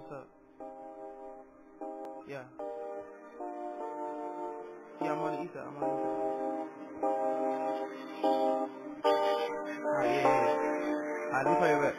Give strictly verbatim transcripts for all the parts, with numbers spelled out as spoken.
what's up? Yeah. Yeah, I'm on the east side. I'm on the east side. Alright, yeah, yeah, yeah. Alright, let me call you back.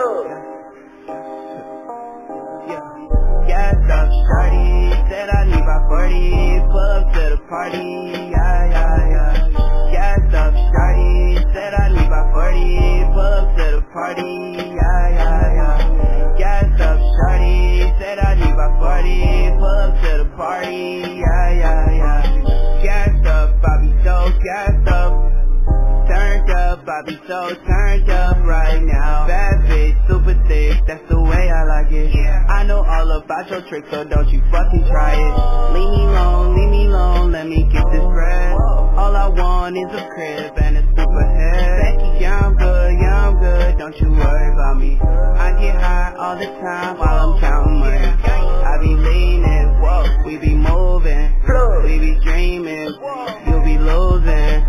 Yeah. Yeah. Gassed up, shorty. Said I need my forty. Pull up to the party. Yeah, yeah, yeah. Gassed up, shorty. Said I need my forty. Pull up to the party. Yeah, yeah, yeah. Gassed up, shorty. Said I need my forty. Pull up to the party. Yeah, yeah, yeah. Gassed up, I be so gassed up. Turned up, I be so turned up right now. Bad bitch, super thick, that's the way I like it. I know all about your tricks, so don't you fucking try it. Leave me alone, leave me alone, let me get this bread. All I want is a crib and a super head. Becky, yeah I'm good, yeah I'm good, don't you worry about me. I get high all the time while I'm counting money. I be leaning, whoa, we be moving, we be dreaming, you'll be losing.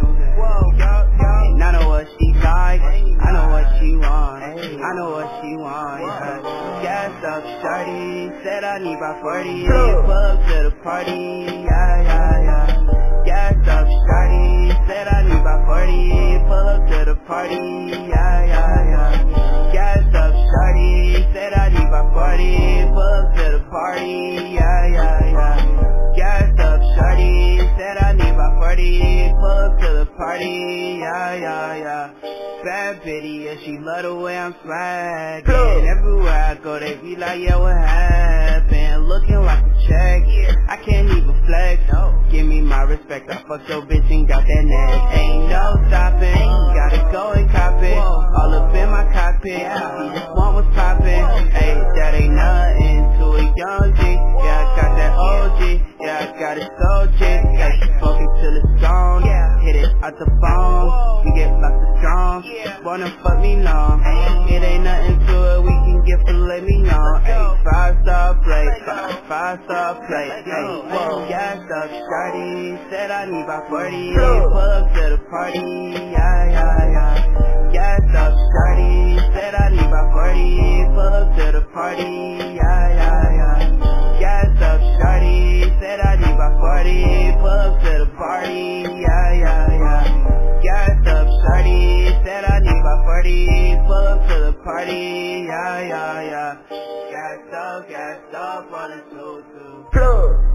And I know what she like, I know what she want, I know what she want, yeah. Gassed up, shorty, said I need my forty, pull up to the party, yeah, yeah, yeah. Gassed up, shorty, said I need my forty, pull up to the party, yeah, yeah, yeah. Gassed up, shorty, said I need my forty, pull up to the party, yeah, yeah, yeah. Gassed up, shorty, said I need my forty, pull up to the party, yeah, yeah, yeah. Bad bitty, yeah, she love the way I'm swaggin'. Everywhere I go, they be like, yeah, what happened? Looking like a check, I can't even flex. Give me my respect, I fucked your bitch and got that neck. Ain't no stopping, gotta go and cop it. All up in my cockpit, see this one was poppin'. Ayy, that ain't nothing to a young G. Yeah, I got that O G, yeah, I got it so G. Ayy, smoke it till it's gone, hit it out the phone. We get lots of strong, wanna fuck me long. It ain't nothing to it, we can get filet mignon. Ayy, five star plate, five, five star plate. Ayy, whoa, gassed up, shorty, said I need my forty. Pull up to the party, yeah, yeah, yeah. Gassed up, shorty, said I need my forty. Pull up to the party, yeah, yeah, yeah. Gassed up, shorty, said I need my forty. Pull up to the party, yeah, yeah, yeah. Gassed up, shorty, said I need my forty. Pull up to the party, yeah, yeah, yeah. Gassed up, gassed up on the two two.